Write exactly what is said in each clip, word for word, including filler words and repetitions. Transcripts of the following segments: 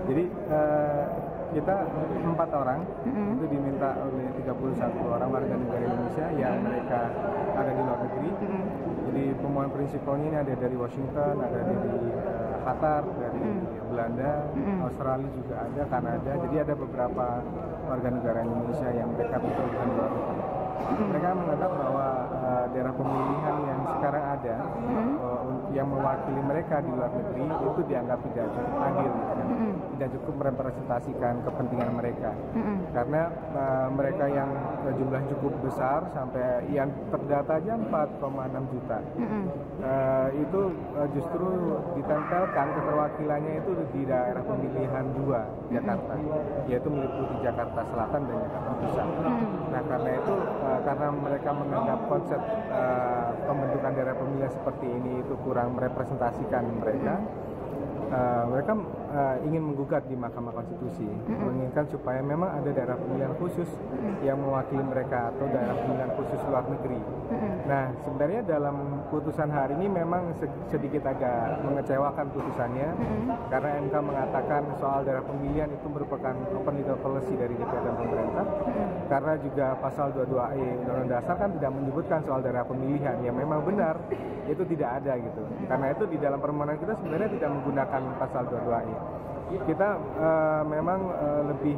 Jadi uh, kita empat orang Mm-hmm. itu diminta oleh tiga puluh satu orang warga negara Indonesia yang mereka ada di luar negeri. Mm-hmm. Jadi pemohon prinsipalnya ini ada dari Washington, ada dari uh, Qatar, dari Mm-hmm. Belanda, Mm-hmm. Australia juga ada, Kanada. Jadi ada beberapa warga negara Indonesia yang mereka betul di luar negeri. Mereka menganggap bahwa uh, daerah pemilihan yang sekarang ada mm-hmm. uh, yang mewakili mereka di luar negeri itu dianggap tidak cukup adil, ya. Mm-hmm. Tidak cukup merepresentasikan kepentingan mereka, mm-hmm. karena uh, mereka yang uh, jumlah cukup besar sampai yang terdata aja empat koma enam juta, mm-hmm. uh, itu uh, justru ditempelkan keterwakilannya itu di daerah pemilihan dua Jakarta, mm-hmm. yaitu meliputi Jakarta Selatan dan Jakarta Pusat. Mm-hmm. Nah karena itu uh, karena mereka menganggap konsep uh, pembentukan daerah pemilihan seperti ini itu kurang merepresentasikan mereka, uh, mereka uh, ingin menggugat di Mahkamah Konstitusi, mm-hmm. menginginkan supaya memang ada daerah pemilihan khusus mm-hmm. yang mewakili mereka atau daerah pemilihan khusus luar negeri. Mm-hmm. Nah sebenarnya dalam putusan hari ini memang sedikit agak mengecewakan putusannya, mm-hmm. karena M K mengatakan soal daerah pemilihan itu merupakan open legal policy dari D P R dan pemerintah, mm-hmm. karena juga pasal dua puluh dua E Undang-Undang Dasar kan tidak menyebutkan soal daerah pemilihan, yang memang benar itu tidak ada gitu. Karena itu di dalam permohonan kita sebenarnya tidak menggunakan pasal dua puluh dua E. Kita uh, memang uh, lebih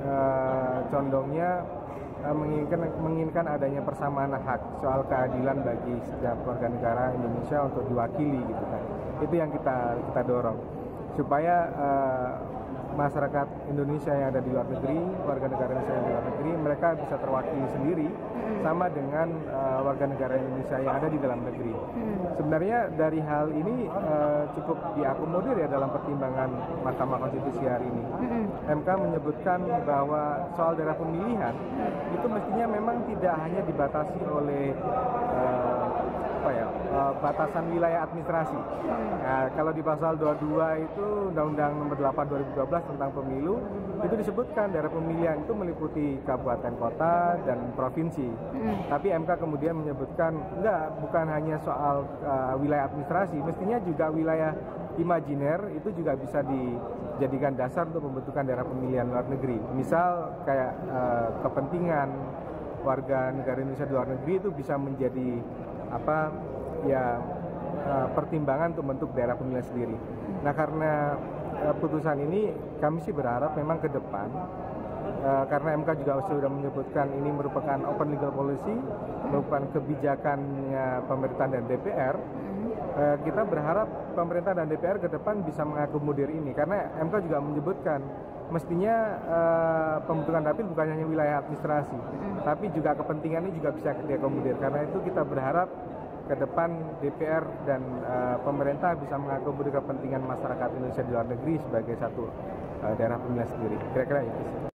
uh, condongnya uh, menginginkan menginginkan adanya persamaan hak soal keadilan bagi setiap warga negara Indonesia untuk diwakili gitu kan. Itu yang kita kita dorong supaya uh, masyarakat Indonesia yang ada di luar negeri, warga negara Indonesia yang di luar negeri, mereka bisa terwakili sendiri sama dengan uh, warga negara Indonesia yang ada di dalam negeri. Sebenarnya dari hal ini uh, cukup diakomodir ya dalam pertimbangan Mahkamah Konstitusi hari ini. M K menyebutkan bahwa soal daerah pemilihan itu mestinya memang tidak hanya dibatasi oleh uh, apa ya uh, batasan wilayah administrasi. Nah, kalau di pasal dua puluh dua itu Undang-Undang Nomor delapan dua ribu dua belas tentang pemilu itu disebutkan daerah pemilihan itu meliputi kabupaten, kota, dan provinsi. Mm. Tapi M K kemudian menyebutkan enggak, bukan hanya soal uh, wilayah administrasi, mestinya juga wilayah imajiner itu juga bisa dijadikan dasar untuk pembentukan daerah pemilihan luar negeri. Misal kayak uh, kepentingan warga negara Indonesia di luar negeri itu bisa menjadi apa ya uh, pertimbangan untuk membentuk daerah pemilihan sendiri. Nah karena uh, putusan ini kami sih berharap memang ke depan uh, karena M K juga sudah menyebutkan ini merupakan open legal policy, merupakan kebijakannya pemerintah dan D P R. Uh, kita berharap pemerintah dan D P R ke depan bisa mengakomodir ini, karena M K juga menyebutkan mestinya uh, pembentukan dapil bukan hanya wilayah administrasi, mm. tapi juga kepentingan ini juga bisa diakomodir. Karena itu kita berharap ke depan D P R dan uh, pemerintah bisa mengakomodir kepentingan masyarakat Indonesia di luar negeri sebagai satu uh, daerah pemilihan sendiri. Kira-kira itu sih.